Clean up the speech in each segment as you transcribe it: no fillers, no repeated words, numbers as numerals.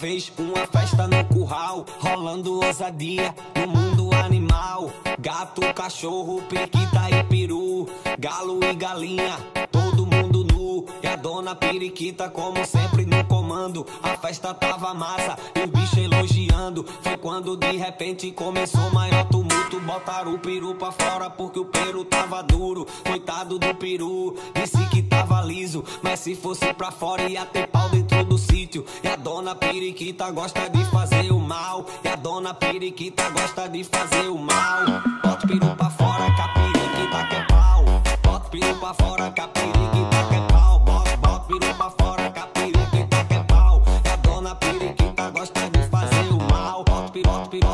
vez uma festa no curral, rolando ousadia no mundo animal. Gato, cachorro, periquita e peru, galo e galinha, todo mundo nu. E a dona periquita como sempre no comando. A festa tava massa e os bichos elogiando. Foi quando de repente começou maior tumulto. Botaram o peru pra fora porque o peru tava duro. Coitado do peru, disse que tava liso, mas se fosse pra fora ia ter pau dentro do sítio. E a dona periquita gosta de fazer o mal. E a dona periquita gosta de fazer o mal. Bota o peru pra fora que a periquita quer pau. Bota o peru pra fora que a periquita quer pau. Bota o peru pra fora que a periquita quer pau. E a dona periquita gosta de fazer o mal. Bota o peru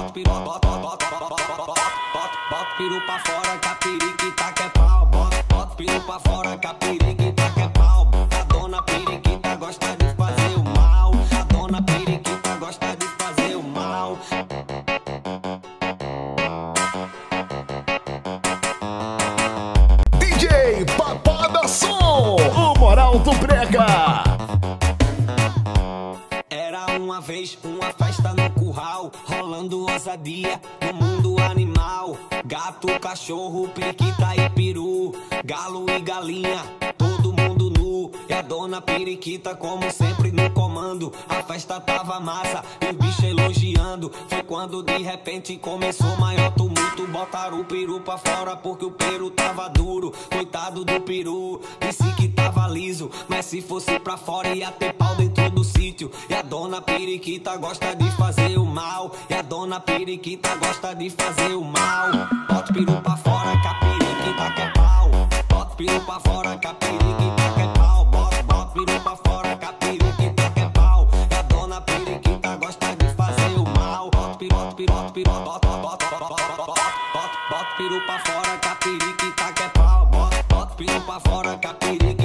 pra fora que a periquita quer pau. Bota o peru pra fora que a periquita quer pau. A dona periquita gosta de fazer o mal. A dona periquita gosta de fazer o mal. DJ Papada Som, o moral do brega. Era uma vez uma festa no curral, rolando ousadia no mundo animal. Gato, cachorro, periquita e peru, galo e galinha, todo mundo nu. E a dona periquita como sempre no comando. A festa tava massa e os bichos elogiando. Foi quando de repente começou maior tumulto. Botaram o peru pra fora porque o peru tava duro. Coitado do peru, disse que tava liso, mas se fosse pra fora ia ter pau dentro do sítio. E a dona periquita gosta de fazer o mal. E a dona periquita gosta de fazer o mal. Bota o peru pra fora que a periquita quer pau. Bota o peru pra fora que a periquita quer pau. Bota o peru pra fora que a periquita quer pau. E a dona periquita gosta de fazer o mal. Bota o peru pra fora que a periquita quer pau. Bota o peru pra fora que a periquita